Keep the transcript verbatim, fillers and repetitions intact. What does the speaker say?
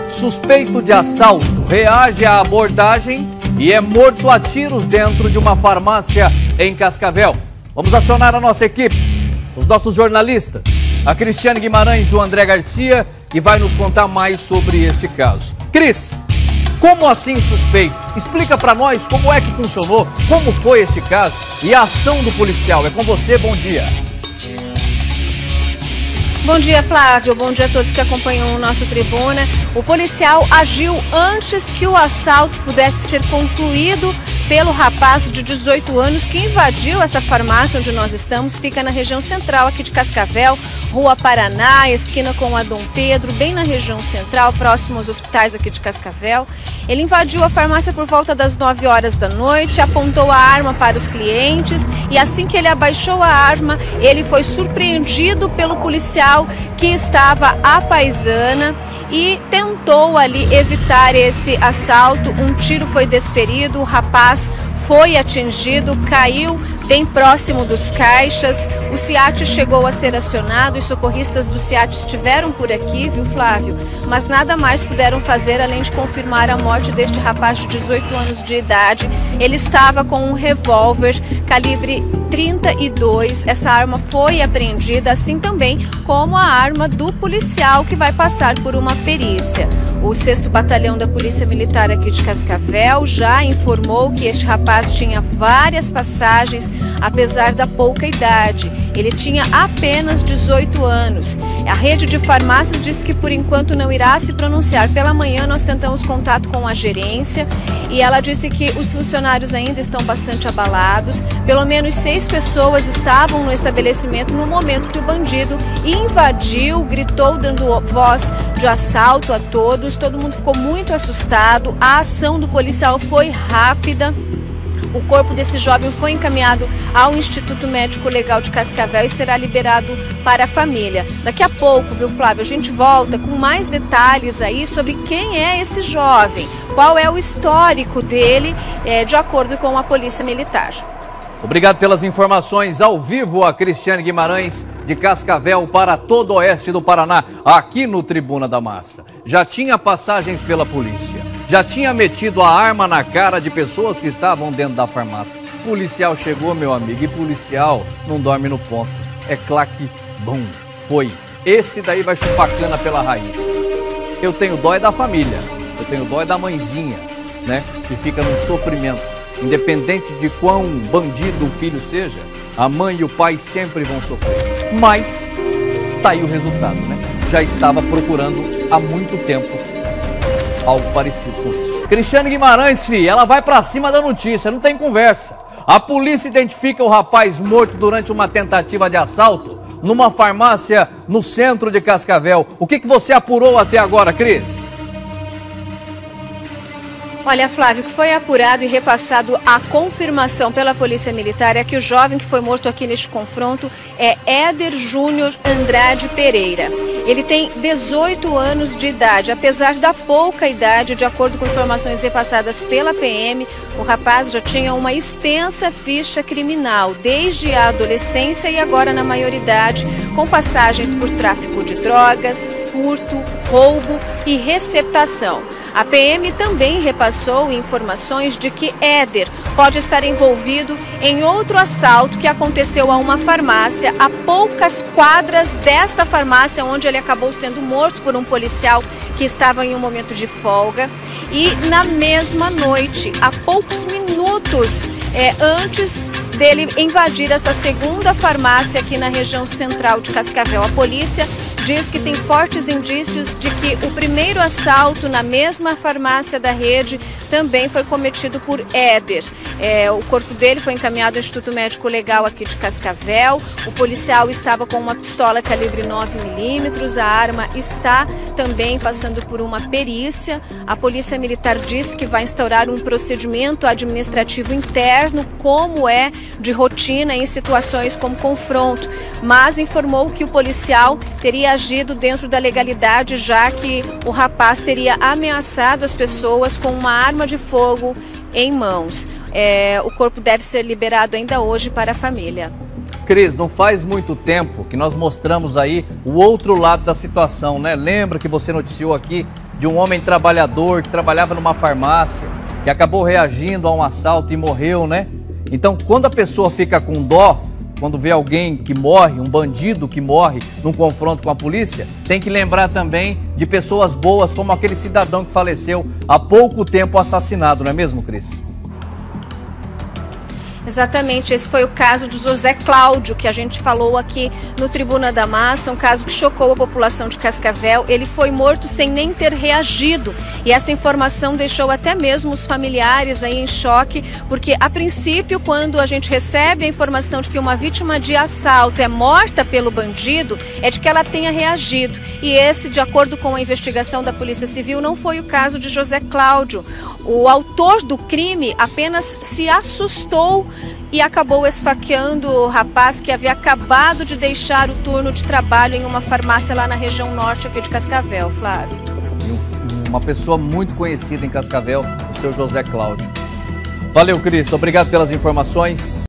Suspeito de assalto reage à abordagem e é morto a tiros dentro de uma farmácia em Cascavel. Vamos acionar a nossa equipe, os nossos jornalistas, a Cristiane Guimarães e o André Garcia, que vai nos contar mais sobre este caso. Cris, como assim suspeito? Explica para nós como é que funcionou, como foi este caso e a ação do policial. É com você, bom dia. Bom dia, Flávio. Bom dia a todos que acompanham o nosso Tribuna. O policial agiu antes que o assalto pudesse ser concluído pelo rapaz de dezoito anos que invadiu essa farmácia onde nós estamos. Fica na região central aqui de Cascavel, Rua Paraná, esquina com a Dom Pedro, bem na região central, próximo aos hospitais aqui de Cascavel. Ele invadiu a farmácia por volta das nove horas da noite, apontou a arma para os clientes e assim que ele abaixou a arma, ele foi surpreendido pelo policial que estava à paisana e tentou ali evitar esse assalto. Um tiro foi desferido, o rapaz foi atingido, caiu bem próximo dos caixas. O SEAT chegou a ser acionado, os socorristas do SEAT estiveram por aqui, viu, Flávio? Mas nada mais puderam fazer além de confirmar a morte deste rapaz de dezoito anos de idade. Ele estava com um revólver calibre trinta e dois. Essa arma foi apreendida, assim também como a arma do policial que vai passar por uma perícia. O sexto Batalhão da Polícia Militar aqui de Cascavel já informou que este rapaz tinha várias passagens, apesar da pouca idade. Ele tinha apenas dezoito anos. A rede de farmácias disse que por enquanto não irá se pronunciar. Pela manhã nós tentamos contato com a gerência e ela disse que os funcionários ainda estão bastante abalados. Pelo menos seis pessoas estavam no estabelecimento no momento que o bandido invadiu, gritou dando voz de assalto a todos. Todo mundo ficou muito assustado. A ação do policial foi rápida. O corpo desse jovem foi encaminhado ao Instituto Médico Legal de Cascavel e será liberado para a família. Daqui a pouco, viu, Flávio, a gente volta com mais detalhes aí sobre quem é esse jovem, qual é o histórico dele, é, de acordo com a Polícia Militar. Obrigado pelas informações ao vivo, a Cristiane Guimarães de Cascavel para todo o oeste do Paraná, aqui no Tribuna da Massa. Já tinha passagens pela polícia, já tinha metido a arma na cara de pessoas que estavam dentro da farmácia. Policial chegou, meu amigo, e policial não dorme no ponto. É claque, bum, foi. Esse daí vai chupar cana pela raiz. Eu tenho dó é da família, eu tenho dó é da mãezinha, né, que fica no sofrimento. Independente de quão bandido o filho seja, a mãe e o pai sempre vão sofrer. Mas tá aí o resultado, né? Já estava procurando há muito tempo algo parecido com isso. Cristiane Guimarães, filha, ela vai pra cima da notícia, não tem conversa. A polícia identifica o rapaz morto durante uma tentativa de assalto numa farmácia no centro de Cascavel. O que que você apurou até agora, Cris? Olha, Flávio, que foi apurado e repassado a confirmação pela Polícia Militar é que o jovem que foi morto aqui neste confronto é Éder Júnior Andrade Pereira. Ele tem dezoito anos de idade. Apesar da pouca idade, de acordo com informações repassadas pela P M, o rapaz já tinha uma extensa ficha criminal, desde a adolescência e agora na maioridade, com passagens por tráfico de drogas, furto, roubo e receptação. A P M também repassou informações de que Éder pode estar envolvido em outro assalto que aconteceu a uma farmácia a poucas quadras desta farmácia, onde ele acabou sendo morto por um policial que estava em um momento de folga. E na mesma noite, há poucos minutos é, antes dele invadir essa segunda farmácia aqui na região central de Cascavel, a polícia diz que tem fortes indícios de que o primeiro assalto na mesma farmácia da rede também foi cometido por Éder. É, o corpo dele foi encaminhado ao Instituto Médico Legal aqui de Cascavel. O policial estava com uma pistola calibre nove milímetros. A arma está também passando por uma perícia. A Polícia Militar disse que vai instaurar um procedimento administrativo interno, como é de rotina em situações como confronto, mas informou que o policial teria agido dentro da legalidade, já que o rapaz teria ameaçado as pessoas com uma arma de fogo em mãos. É, o corpo deve ser liberado ainda hoje para a família. Cris, não faz muito tempo que nós mostramos aí o outro lado da situação, né? Lembra que você noticiou aqui de um homem trabalhador que trabalhava numa farmácia, que acabou reagindo a um assalto e morreu, né? Então, quando a pessoa fica com dó, quando vê alguém que morre, um bandido que morre num confronto com a polícia, tem que lembrar também de pessoas boas, como aquele cidadão que faleceu há pouco tempo assassinado, não é mesmo, Cris? Exatamente, esse foi o caso de José Cláudio, que a gente falou aqui no Tribuna da Massa, um caso que chocou a população de Cascavel. Ele foi morto sem nem ter reagido, e essa informação deixou até mesmo os familiares aí em choque, porque a princípio, quando a gente recebe a informação de que uma vítima de assalto é morta pelo bandido, é de que ela tenha reagido, e esse, de acordo com a investigação da Polícia Civil, não foi o caso de José Cláudio. O autor do crime apenas se assustou e acabou esfaqueando o rapaz que havia acabado de deixar o turno de trabalho em uma farmácia lá na região norte aqui de Cascavel, Flávio. Uma pessoa muito conhecida em Cascavel, o seu José Cláudio. Valeu, Cris. Obrigado pelas informações.